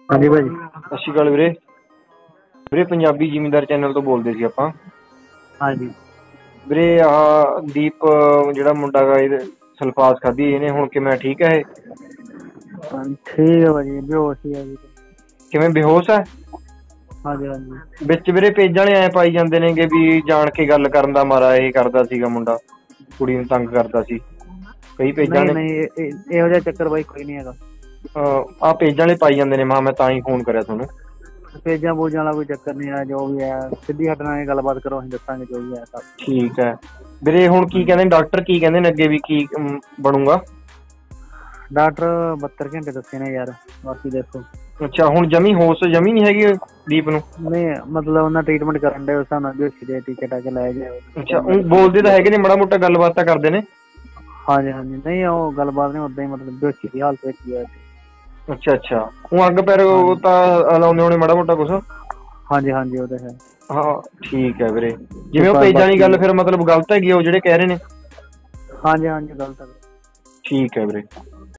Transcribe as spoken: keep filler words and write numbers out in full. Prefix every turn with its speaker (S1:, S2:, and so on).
S1: ਹਾਂਜੀ ਭਾਜੀ।
S2: ਸਤਿ ਸ਼੍ਰੀ ਅਕਾਲ ਵੀਰੇ। ਵੀਰੇ ਪੰਜਾਬੀ ਜ਼ਿਮੀਂਦਾਰ ਚੈਨਲ ਤੋਂ ਬੋਲਦੇ ਸੀ ਆਪਾਂ।
S1: ਹਾਂਜੀ
S2: ਵੀਰੇ ਆਹ ਦੀਪ ਜਿਹੜਾ ਮੁੰਡਾ ਗਾ ਇਹ ਸਲਫਾਸ ਖਾਧੀ ਇਹਨੇ, ਹੁਣ ਕਿਵੇਂ ਠੀਕ ਹੈ ਇਹ?
S1: ਠੀਕ ਹੈ ਭਾਜੀ, ਬੇਹੋਸ਼ ਹੀ ਹੈ ਜੀ।
S2: ਕਿਵੇਂ ਬੇਹੋਸ਼ ਹੈ?
S1: ਹਾਂਜੀ ਹਾਂਜੀ।
S2: ਵਿੱਚ ਵੀਰੇ ਪੇਜਾਂ ਵਾਲੇ ਐਂ ਪਾਈ ਜਾਂਦੇ ਨੇਗੇ ਵੀ ਜਾਣ ਕੇ ਗੱਲ ਕਰਨ ਦਾ ਮਾਰਾ ਇਹ ਕਰਦਾ ਸੀਗਾ, ਮੁੰਡਾ ਕੁੜੀ ਨੂੰ ਤੰਗ ਕਰਦਾ ਸੀ ਕਈ ਪੇਜਾਂ
S1: ਨਹੀਂ
S2: ਨੇ।
S1: ਨਹੀਂ, ਇਹੋ ਜਿਹਾ ਚੱਕਰ ਬਾਈ ਕੋਈ ਨਹੀਂ ਹੈਗਾ।
S2: ਆਹ ਪੇਜਾਂ ਵਾਲੇ ਪਾਈ ਜਾਂਦੇ ਨੇ, ਮਾਂ ਮੈਂ ਤਾਂ ਹੀ ਫੋਨ ਕਰਿਆ ਤੁਹਾਨੂੰ।
S1: ਪੇਜਾਂ ਪੂਜਾਂ ਵਾਲਾ ਕੋਈ ਚੱਕਰ ਨਹੀਂ ਹੈ, ਜੋ ਵੀ ਹੈ ਸਿੱਧੀ ਸਾਡੇ ਨਾਲ ਗੱਲਬਾਤ ਕਰੋ, ਅਸੀਂ ਦੱਸਾਂਗੇ ਜੋ ਵੀ ਹੈ ਸਭ।
S2: ਠੀਕ ਹੈ ਵੀਰੇ। ਹੁਣ ਕੀ ਕਹਿੰਦੇ ਡਾਕਟਰ, ਕੀ ਕਹਿੰਦੇ ਨੇ ਅੱਗੇ ਵੀ ਕੀ ਬਣੂਗਾ?
S1: ਡਾਕਟਰ ਬਹੱਤਰ ਘੰਟੇ ਦੱਸੇ ਨੇ ਯਾਰ, ਬਾਕੀ ਦੇਖੋ।
S2: ਅੱਛਾ, ਹੁਣ ਜਮੀ ਹੋਸ਼ ਜਮੀ ਨਹੀਂ ਹੈਗੀ ਦੀਪ ਨੂੰ?
S1: ਨਹੀਂ ਮਤਲਬ ਉਹਨਾਂ ਟ੍ਰੀਟਮੈਂਟ ਕਰਨ ਦੇ ਉਸ ਹਿਸਾਬ ਨਾਲ ਬੇਹੋਸ਼ੀ ਦੇ ਟੀਕੇ ਟਾਕੇ ਲਾਏ ਗਏ।
S2: ਅੱਛਾ, ਉਹ ਬੋਲਦੇ ਤਾਂ ਹੈਗੇ ਨੇ, ਮਾੜਾ ਮੋਟਾ ਗੱਲਬਾਤ ਤਾਂ ਕਰਦੇ ਨੇ?
S1: ਹਾਂਜੀ ਹਾਂਜੀ, ਨਹੀਂ ਉਹ ਗੱਲਬਾਤ ਨਹੀਂ, ਉੱਦਾਂ ਹੀ ਮਤਲਬ ਬੇਹੋਸ਼ੀ ਦੀ ਹਾਲਤ ਵਿੱਚ ਹੀ ਹੈ।
S2: ਅੱਛਾ ਅੱਛਾ, ਉਹ ਅੱਗ ਪੈਰ ਉਹ ਤਾਂ ਲਾਉਂਦੇ ਹੋਣੇ ਮਾੜਾ ਮੋਟਾ ਕੁਛ?
S1: ਹਾਂਜੀ ਹਾਂਜੀ, ਉਹ ਤਾਂ ਹੈ।
S2: ਹਾਂ ਠੀਕ ਹੈ ਵੀਰੇ। ਜਿਵੇਂ ਉਹ ਪੇਜਾਂ ਦੀ ਗੱਲ ਫਿਰ ਮਤਲਬ ਗਲਤ ਹੈਗੀ ਉਹ ਜਿਹੜੇ ਕਹਿ ਰਹੇ ਨੇ?
S1: ਹਾਂਜੀ ਹਾਂਜੀ, ਗਲਤ ਹੈ।
S2: ਠੀਕ ਹੈ ਵੀਰੇ।